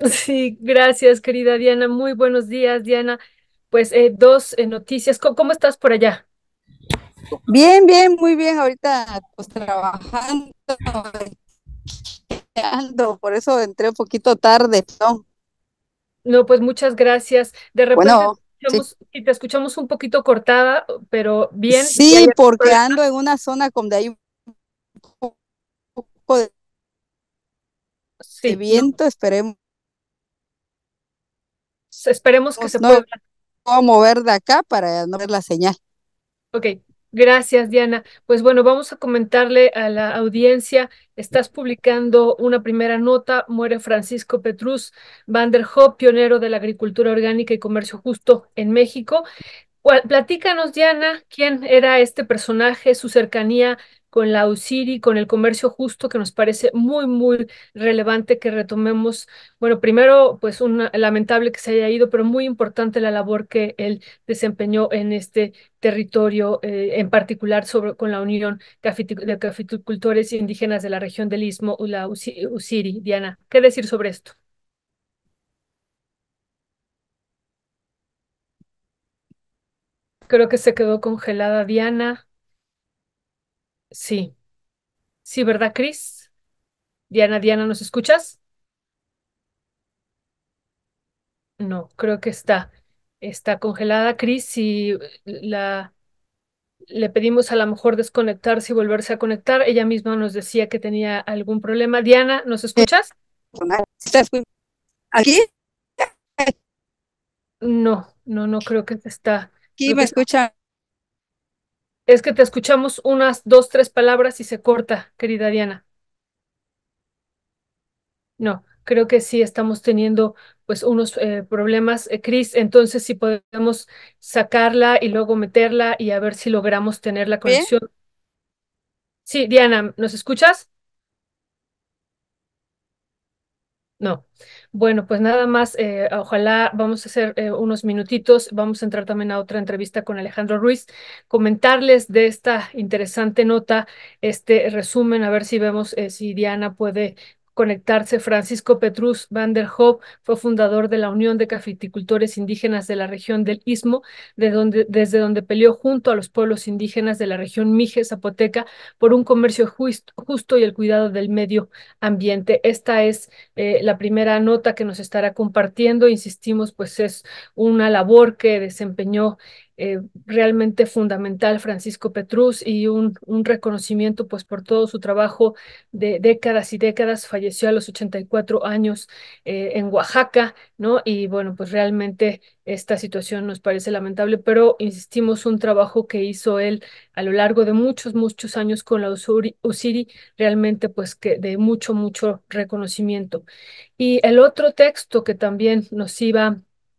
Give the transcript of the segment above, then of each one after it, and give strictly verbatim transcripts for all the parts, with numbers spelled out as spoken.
Sí, gracias, querida Diana. Muy buenos días, Diana. Pues eh, dos eh, noticias. ¿Cómo, cómo estás por allá? Bien, bien, muy bien. Ahorita pues trabajando, ando, por eso entré un poquito tarde. No, No, pues muchas gracias. De repente bueno, sí. escuchamos, y te escuchamos un poquito cortada, pero bien, si hay Sí, algún porque problema, ando en una zona donde hay un poco de de sí, no, viento. Esperemos, esperemos que se no pueda. me puedo mover de acá para no ver la señal. Ok, gracias, Diana. Pues bueno, vamos a comentarle a la audiencia. Estás publicando una primera nota. Muere Francisco Petrus van der Hoop, pionero de la agricultura orgánica y comercio justo en México. Cuál- Platícanos, Diana, quién era este personaje, su cercanía con la USIRI, con el comercio justo, que nos parece muy, muy relevante que retomemos. Bueno, primero, pues un lamentable que se haya ido, pero muy importante la labor que él desempeñó en este territorio, eh, en particular sobre, con la Unión Cafiti- de Cafeticultores Indígenas de la región del Istmo, la USI- USIRI. Diana, ¿qué decir sobre esto? Creo que se quedó congelada Diana. Sí, sí, ¿verdad, Cris? Diana, Diana, ¿nos escuchas? No, creo que está, está congelada, Cris. Si la le pedimos a lo mejor desconectarse y volverse a conectar, ella misma nos decía que tenía algún problema. Diana, ¿nos escuchas? Aquí, No, no, no creo que te está. aquí Creo me que escuchan es que te escuchamos unas dos, tres palabras y se corta, querida Diana. No, creo que sí estamos teniendo pues unos eh, problemas, eh, Cris. Entonces, si podemos sacarla y luego meterla y a ver si logramos tener la bien. conexión. Sí, Diana, ¿nos escuchas? No. Bueno, pues nada más, eh, ojalá vamos a hacer eh, unos minutitos, vamos a entrar también a otra entrevista con Alejandro Ruiz, comentarles de esta interesante nota, este resumen, a ver si vemos eh, si Diana puede conectarse. Francisco Petrus van der Hoop fue fundador de la Unión de Cafeticultores Indígenas de la región del Istmo, de donde, desde donde peleó junto a los pueblos indígenas de la región Mije Zapoteca por un comercio justo, justo y el cuidado del medio ambiente. Esta es eh, la primera nota que nos estará compartiendo. Insistimos, pues es una labor que desempeñó eh, realmente fundamental Francisco Petrus y un, un reconocimiento pues por todo su trabajo de décadas y décadas. Falleció a los ochenta y cuatro años eh, en Oaxaca, ¿no? Y bueno, pues realmente esta situación nos parece lamentable, pero insistimos, un trabajo que hizo él a lo largo de muchos, muchos años con la Usuri- USIRI, realmente pues que de mucho, mucho reconocimiento. Y el otro texto que también nos iba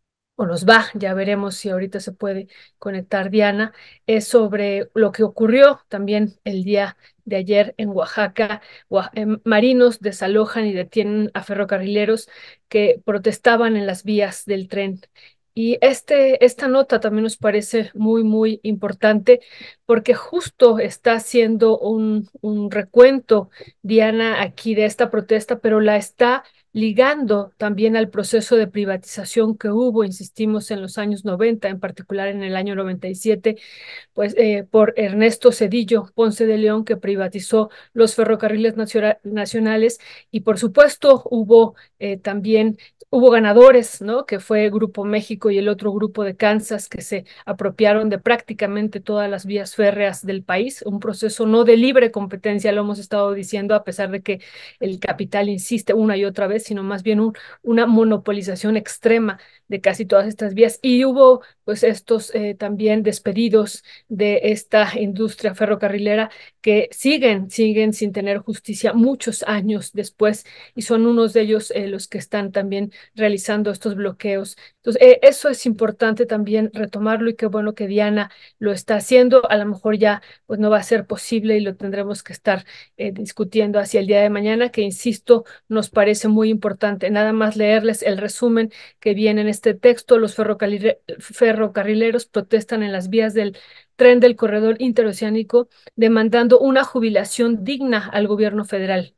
o nos va, ya veremos si ahorita se puede conectar Diana, es sobre lo que ocurrió también el día de ayer en Oaxaca. Oa- em, Marinos desalojan y detienen a ferrocarrileros que protestaban en las vías del tren. Y este, esta nota también nos parece muy, muy importante porque justo está haciendo un, un recuento, Diana, aquí de esta protesta, pero la está ligando también al proceso de privatización que hubo, insistimos, en los años noventa, en particular en el año noventa y siete, pues eh, por Ernesto Zedillo Ponce de León, que privatizó los ferrocarriles naciona- nacionales. Y por supuesto hubo eh, también, hubo ganadores, ¿no? Que fue Grupo México y el otro grupo de Kansas, que se apropiaron de prácticamente todas las vías férreas del país, un proceso no de libre competencia, lo hemos estado diciendo, a pesar de que el capital insiste una y otra vez, sino más bien un, una monopolización extrema de casi todas estas vías. Y hubo pues estos eh, también despedidos de esta industria ferrocarrilera que siguen, siguen sin tener justicia muchos años después, y son unos de ellos eh, los que están también realizando estos bloqueos. Entonces, eh, eso es importante también retomarlo, y qué bueno que Diana lo está haciendo. A lo mejor ya pues no va a ser posible y lo tendremos que estar eh, discutiendo hacia el día de mañana, que insisto, nos parece muy importante. Nada más leerles el resumen que viene en este texto. Los ferrocarrile- ferrocarrileros protestan en las vías del tren del corredor interoceánico demandando una jubilación digna al gobierno federal.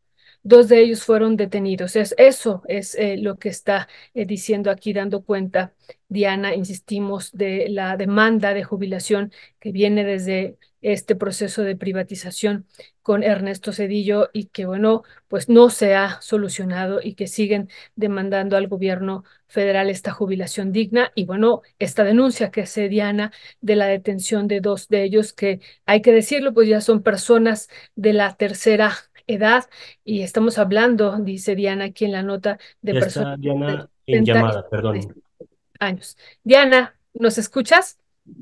dos de ellos fueron detenidos. Es, eso es eh, lo que está eh, diciendo aquí, dando cuenta, Diana, insistimos, de la demanda de jubilación que viene desde este proceso de privatización con Ernesto Zedillo y que, bueno, pues no se ha solucionado y que siguen demandando al gobierno federal esta jubilación digna y, bueno, esta denuncia que hace Diana de la detención de dos de ellos que, hay que decirlo, pues ya son personas de la tercera edad y estamos hablando, dice Diana aquí en la nota, de Ya personas está de Diana en sesenta y llamada, setenta perdón. años. Diana, ¿nos escuchas?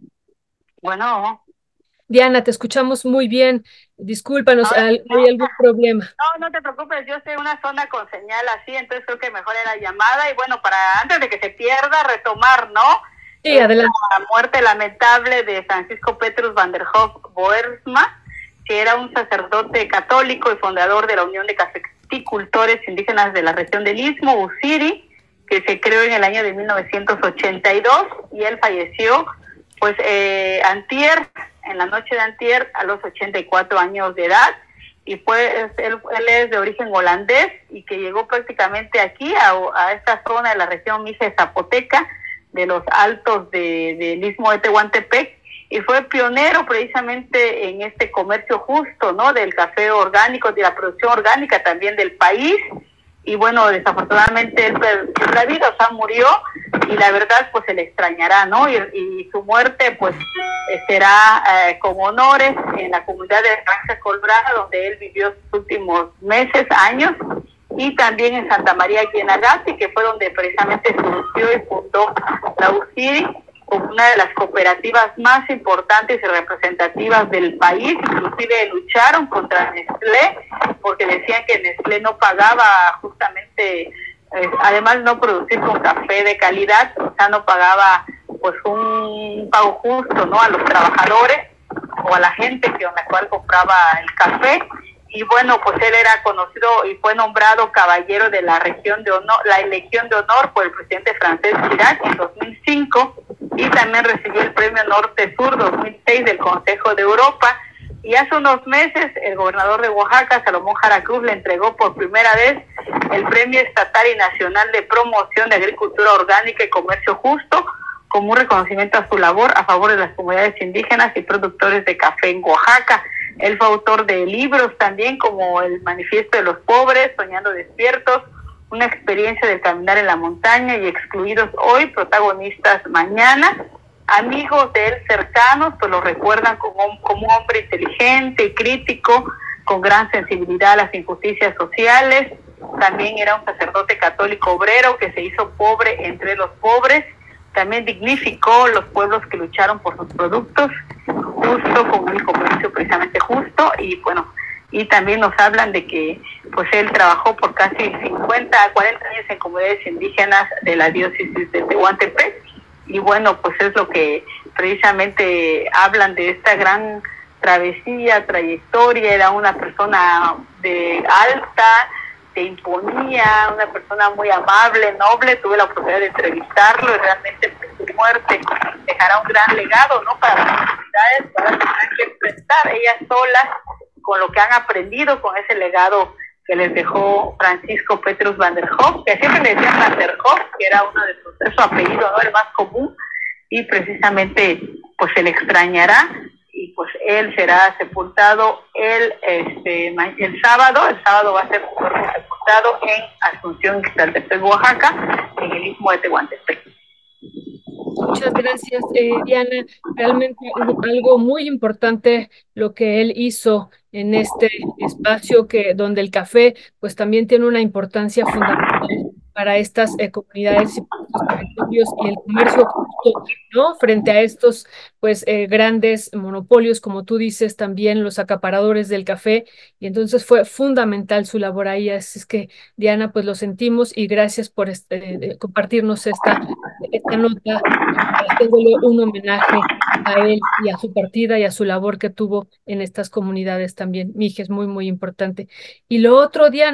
Bueno, Diana, te escuchamos muy bien. Discúlpanos, ahora ¿hay no, hay algún problema? no, no te preocupes, yo estoy en una zona con señal así, entonces creo que mejor era llamada y bueno, para antes de que se pierda, retomar, ¿no? Sí, adelante. La muerte lamentable de Francisco Petrus van der Hoff Boersma, que era un sacerdote católico y fundador de la Unión de Cafeticultores Indígenas de la región del Istmo, Usiri, que se creó en el año de mil novecientos ochenta y dos y él falleció pues eh, antier, en la noche de antier, a los ochenta y cuatro años de edad, y pues él, él es de origen holandés y que llegó prácticamente aquí a, a esta zona de la región Mije Zapoteca, de los altos de, del Istmo de Tehuantepec, y fue pionero precisamente en este comercio justo, ¿no? Del café orgánico, de la producción orgánica también del país, y bueno, desafortunadamente él perdió la vida, o sea, murió, y la verdad pues se le extrañará, ¿no? Y, y su muerte pues eh, será eh, con honores en la comunidad de Granja Colorada, donde él vivió sus últimos meses, años, y también en Santa María Guienagati, que fue donde precisamente surgió y fundó la UCIRI, como una de las cooperativas más importantes y representativas del país. Inclusive lucharon contra Nestlé, porque decían que Nestlé no pagaba justamente, eh, además no producir con café de calidad, o sea, no pagaba pues un pago justo, ¿no? A los trabajadores o a la gente que con la cual compraba el café. Y bueno, pues él era conocido y fue nombrado caballero de la región de honor, la Legión de Honor por el presidente francés Chirac en dos mil cinco, y también recibió el premio Norte Sur dos mil seis del Consejo de Europa. Y hace unos meses el gobernador de Oaxaca, Salomón Jara Cruz, le entregó por primera vez el Premio Estatal y Nacional de Promoción de Agricultura Orgánica y Comercio Justo, como un reconocimiento a su labor a favor de las comunidades indígenas y productores de café en Oaxaca. Él fue autor de libros también como El Manifiesto de los Pobres, Soñando Despiertos, una experiencia de caminar en la montaña y Excluidos Hoy, Protagonistas Mañana. Amigos de él cercanos pues lo recuerdan como, como un hombre inteligente y crítico, con gran sensibilidad a las injusticias sociales. También era un sacerdote católico obrero que se hizo pobre entre los pobres. También dignificó los pueblos que lucharon por sus productos, justo con el comercio precisamente justo, y bueno, y también nos hablan de que pues él trabajó por casi cincuenta a cuarenta años en comunidades indígenas de la diócesis de Tehuantepec, y bueno, pues es lo que precisamente hablan de esta gran travesía, trayectoria. Era una persona de alta, se imponía, una persona muy amable, noble. Tuve la oportunidad de entrevistarlo y realmente pues, su muerte dejará un gran legado, ¿no? Para las comunidades, para tener que enfrentar ellas solas con lo que han aprendido, con ese legado que les dejó Francisco Petrus van der Hoff, que siempre le decían van der Hoff, que era uno de sus, de su apellido, ¿no? El más común, y precisamente pues se le extrañará, y pues él será sepultado el este el sábado, el sábado va a ser sepultado en Asunción, Ixtaltepec, Oaxaca, en el Istmo de Tehuantepec. Muchas gracias, eh, Diana. Realmente algo muy importante lo que él hizo en este espacio que donde el café pues también tiene una importancia fundamental para estas eh, comunidades y para estos territorios y el comercio justo, ¿no? Frente a estos pues eh, grandes monopolios, como tú dices, también los acaparadores del café, y entonces fue fundamental su labor ahí. Así es que, Diana, pues lo sentimos y gracias por este, eh, compartirnos esta, esta nota, haciéndole un homenaje a él y a su partida y a su labor que tuvo en estas comunidades también. Mije, es muy, muy importante. Y lo otro, Diana,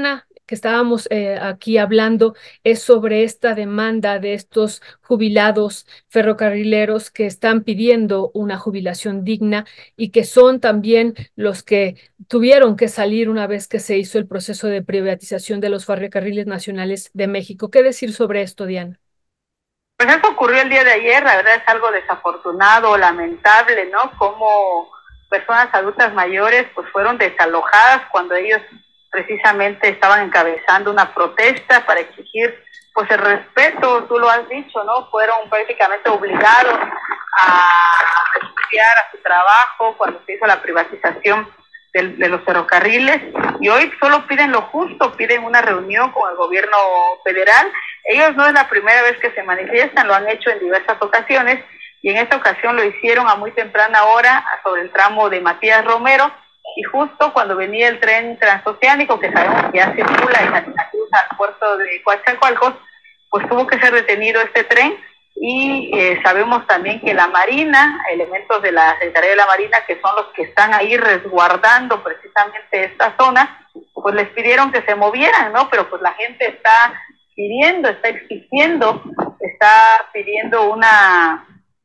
que estábamos eh, aquí hablando es sobre esta demanda de estos jubilados ferrocarrileros que están pidiendo una jubilación digna y que son también los que tuvieron que salir una vez que se hizo el proceso de privatización de los ferrocarriles nacionales de México. ¿Qué decir sobre esto, Diana? Pues eso ocurrió el día de ayer, la verdad es algo desafortunado, lamentable, ¿no? Como personas adultas mayores pues fueron desalojadas cuando ellos precisamente estaban encabezando una protesta para exigir pues el respeto, tú lo has dicho, ¿no? Fueron prácticamente obligados a renunciar a su trabajo cuando se hizo la privatización de, de los ferrocarriles, y hoy solo piden lo justo, piden una reunión con el gobierno federal. Ellos no es la primera vez que se manifiestan, lo han hecho en diversas ocasiones, y en esta ocasión lo hicieron a muy temprana hora sobre el tramo de Matías Romero, y justo cuando venía el tren transoceánico, que sabemos que ya circula en Santa Cruz al puerto de Coatzacoalcos, pues tuvo que ser detenido este tren. Y eh, sabemos también que la Marina, elementos de la Secretaría de la Marina, que son los que están ahí resguardando precisamente esta zona, pues les pidieron que se movieran, ¿no? Pero pues la gente está pidiendo, está exigiendo, está pidiendo una,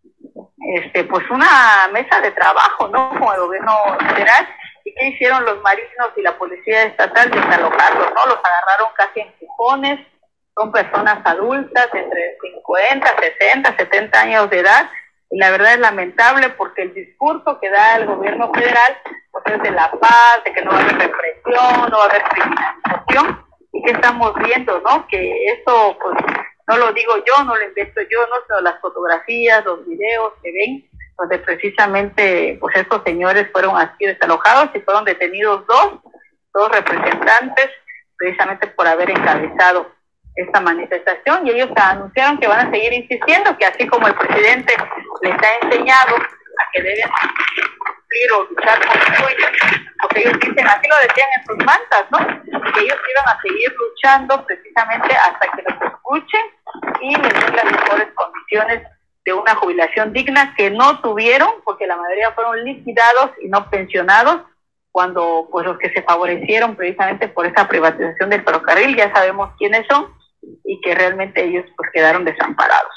este, pues una mesa de trabajo, ¿no? Con el gobierno federal. ¿Y qué hicieron los marinos y la policía estatal? Desalojarlos, ¿no? Los agarraron casi en empujones. Son personas adultas, entre cincuenta, sesenta, setenta años de edad, y la verdad es lamentable porque el discurso que da el gobierno federal pues es de la paz, de que no va a haber represión, no va a haber criminalización, y que estamos viendo, ¿no? Que eso, pues, no lo digo yo, no lo invento yo, no, sino las fotografías, los videos que ven, donde precisamente, pues, estos señores fueron así desalojados y fueron detenidos dos, dos representantes, precisamente por haber encabezado esta manifestación, y ellos anunciaron que van a seguir insistiendo, que así como el presidente les ha enseñado a que deben cumplir o luchar por lo suyo, porque ellos dicen, así lo decían en sus mantas, ¿no? Que ellos iban a seguir luchando precisamente hasta que los escuchen y les den las mejores condiciones de una jubilación digna, que no tuvieron, porque la mayoría fueron liquidados y no pensionados, cuando pues los que se favorecieron precisamente por esa privatización del ferrocarril, ya sabemos quiénes son, y que realmente ellos pues quedaron desamparados.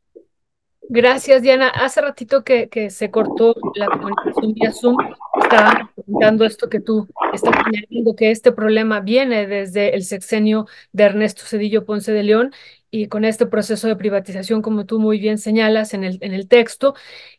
Gracias, Diana. Hace ratito que, que se cortó la comunicación vía Zoom, estaba comentando esto que tú estás señalando, que este problema viene desde el sexenio de Ernesto Zedillo Ponce de León, y con este proceso de privatización, como tú muy bien señalas en el, en el texto.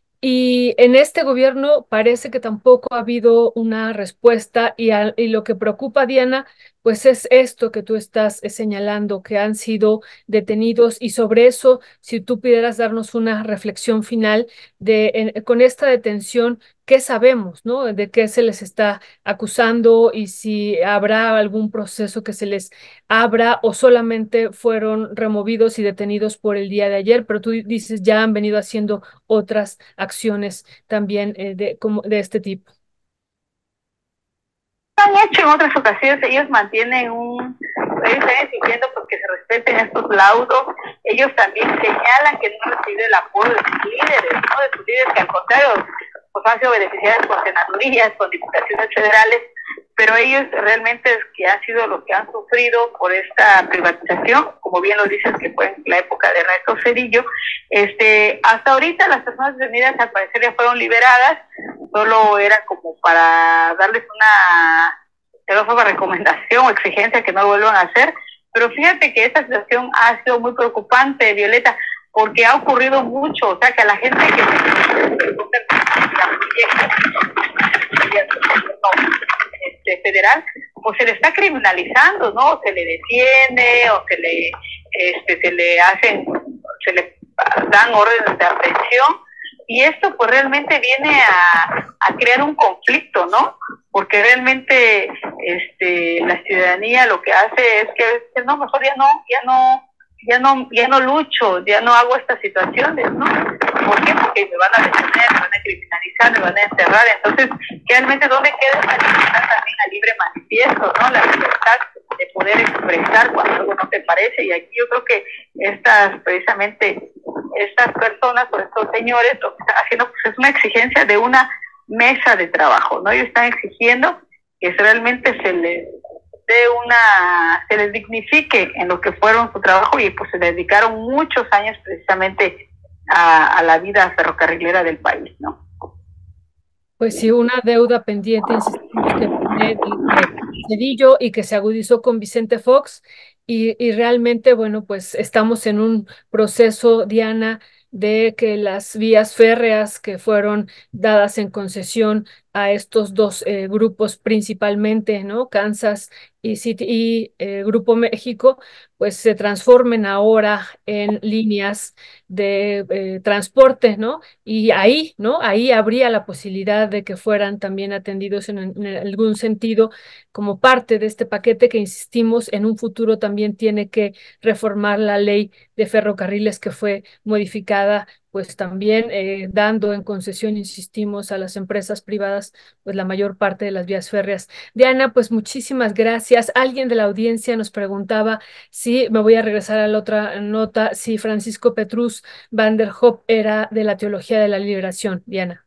Y en este gobierno parece que tampoco ha habido una respuesta, y, a, y lo que preocupa, Diana, pues es esto que tú estás eh, señalando, que han sido detenidos, y sobre eso, si tú pudieras darnos una reflexión final de en, con esta detención, ¿qué sabemos, no? De qué se les está acusando y si habrá algún proceso que se les abra o solamente fueron removidos y detenidos por el día de ayer, pero tú dices ya han venido haciendo otras acciones también eh, de, como de este tipo. Han hecho en otras ocasiones, ellos mantienen un, ellos están exigiendo porque se respeten estos laudos. Ellos también señalan que no reciben el apoyo de sus líderes, ¿no? De sus líderes, que al contrario, pues han sido beneficiados con senadurías, con diputaciones federales, pero ellos realmente es que han sido los que han sufrido por esta privatización, como bien lo dices, que fue en la época de Ernesto Zedillo. Este, hasta ahorita las personas detenidas al parecer ya fueron liberadas, solo era como para darles una, una recomendación o exigencia que no lo vuelvan a hacer, pero fíjate que esta situación ha sido muy preocupante, Violeta, porque ha ocurrido mucho, o sea que a la gente que este, federal, pues se le está criminalizando, ¿no? Se le detiene o se le, este, se le hacen, se le dan órdenes de aprehensión, y esto pues realmente viene a, a crear un conflicto, ¿no? Porque realmente este, la ciudadanía lo que hace es que, que no, mejor ya no, ya no, ya no, ya no lucho, ya no hago estas situaciones, ¿no? ¿Por qué? Porque me van a detener, me van a criminalizar, me van a encerrar. Entonces, realmente, ¿dónde queda esa libertad también a libre manifiesto, ¿no? La libertad de poder expresar cuando algo no te parece. Y aquí yo creo que estas, precisamente, estas personas o estos señores lo que están haciendo pues, es una exigencia de una mesa de trabajo, ¿no? Ellos están exigiendo que realmente se les dé una, se les dignifique en lo que fueron su trabajo y pues se dedicaron muchos años precisamente a, a la vida ferrocarrilera del país, ¿no? Pues sí, una deuda pendiente, insistimos, que viene desde Cedillo y que se agudizó con Vicente Fox. Y, y realmente, bueno, pues estamos en un proceso, Diana, de que las vías férreas que fueron dadas en concesión a estos dos eh, grupos principalmente, ¿no? Kansas y, City, y eh, Grupo México, pues se transformen ahora en líneas de eh, transporte, ¿no? Y ahí, ¿no? Ahí habría la posibilidad de que fueran también atendidos en, en algún sentido como parte de este paquete que, insistimos, en un futuro también tiene que reformar la ley de ferrocarriles que fue modificada, pues también eh, dando en concesión, insistimos, a las empresas privadas, pues la mayor parte de las vías férreas. Diana, pues muchísimas gracias. Alguien de la audiencia nos preguntaba si, me voy a regresar a la otra nota, si Francisco Petrus van der Hoop era de la teología de la liberación, Diana.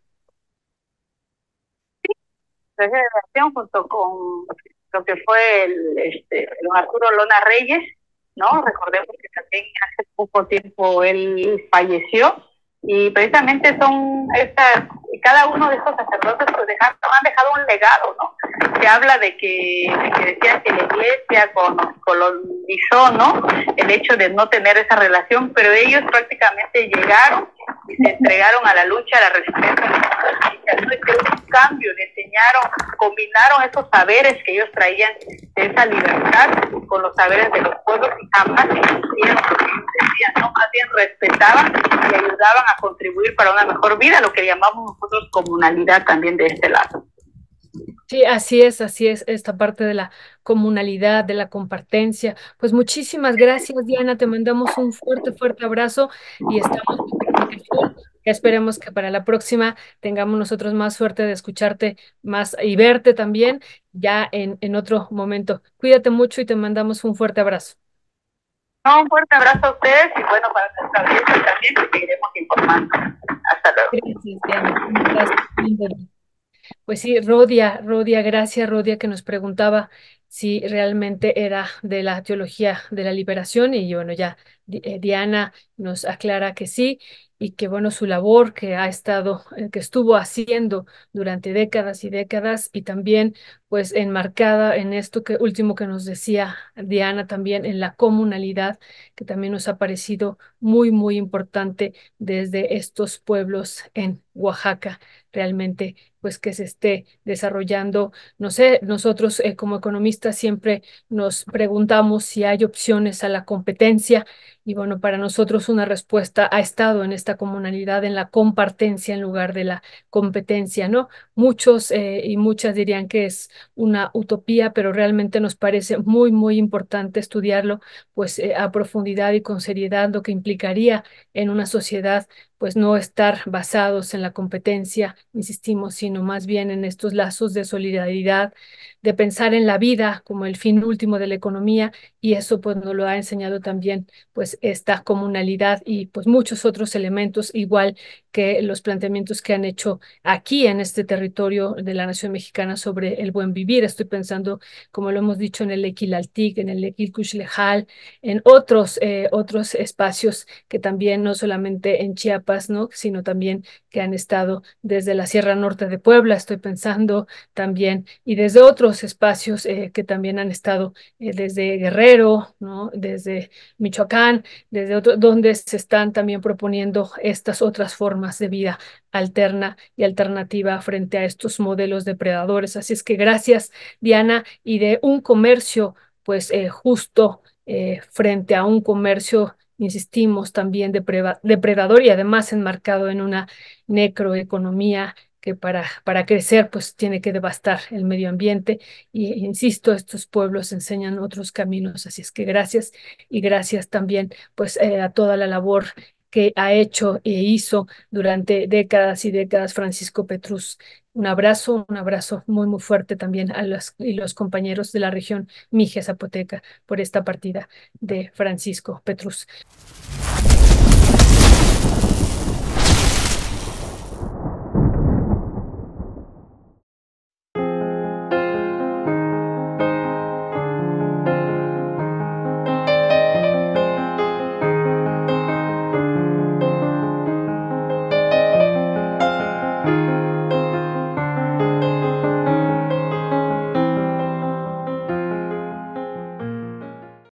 La generación junto con lo que fue el, este, don Arturo Lona Reyes, ¿no? Recordemos que también hace poco tiempo él falleció y precisamente son estas, cada uno de estos sacerdotes pues dejaron, han dejado un legado, ¿no? Que habla de que, de que decían que la iglesia colonizó, ¿no? El hecho de no tener esa relación, pero ellos prácticamente llegaron y se entregaron a la lucha, a la resistencia, no hicieron un cambio, le enseñaron, combinaron esos saberes que ellos traían de esa libertad con los saberes de los pueblos y jamás hicieron lo que ellos decían, no, más bien respetaban y ayudaban a contribuir para una mejor vida, lo que llamamos nosotros comunalidad también de este lado. Sí, así es, así es, esta parte de la comunalidad, de la compartencia. Pues muchísimas gracias, Diana, te mandamos un fuerte, fuerte abrazo y estamos en comunicación. Esperemos que para la próxima tengamos nosotros más suerte de escucharte más y verte también ya en, en otro momento. Cuídate mucho y te mandamos un fuerte abrazo. No, un fuerte abrazo a ustedes y bueno, para nuestra audiencia también, que seguiremos informando. Hasta luego. Gracias, Diana. Gracias. Pues sí, Rodia, Rodia, gracias, Rodia, que nos preguntaba si realmente era de la teología de la liberación y bueno, ya eh, Diana nos aclara que sí y que bueno, su labor que ha estado, eh, que estuvo haciendo durante décadas y décadas y también pues enmarcada en esto que último que nos decía Diana también en la comunalidad, que también nos ha parecido muy, muy importante desde estos pueblos en Oaxaca, realmente pues que se esté desarrollando. No sé, nosotros eh, como economistas siempre nos preguntamos si hay opciones a la competencia y bueno, para nosotros una respuesta ha estado en esta comunalidad, en la compartencia en lugar de la competencia, ¿no? Muchos eh, y muchas dirían que es una utopía, pero realmente nos parece muy, muy importante estudiarlo pues eh, a profundidad y con seriedad, lo que implicaría en una sociedad pues no estar basados en la competencia, insistimos, sino más bien en estos lazos de solidaridad, de pensar en la vida como el fin último de la economía, y eso pues nos lo ha enseñado también pues esta comunalidad y pues muchos otros elementos, igual que los planteamientos que han hecho aquí en este territorio de la nación mexicana sobre el buen vivir. Estoy pensando, como lo hemos dicho, en el Equilaltic, en el Equilcuxlejal, en otros, eh, otros espacios que también no solamente en Chiapas, ¿no? Sino también que han estado desde la Sierra Norte de Puebla, estoy pensando también, y desde otros espacios eh, que también han estado eh, desde Guerrero, ¿no? Desde Michoacán, desde otro, donde se están también proponiendo estas otras formas de vida alterna y alternativa frente a estos modelos depredadores. Así es que gracias, Diana, y de un comercio pues eh, justo eh, frente a un comercio, insistimos, también depredador y además enmarcado en una necroeconomía que para, para crecer pues tiene que devastar el medio ambiente y insisto, estos pueblos enseñan otros caminos, así es que gracias y gracias también pues eh, a toda la labor que ha hecho e hizo durante décadas y décadas Francisco Petrus. Un abrazo, un abrazo muy, muy fuerte también a los, y los compañeros de la región Mije Zapoteca por esta partida de Francisco Petrus.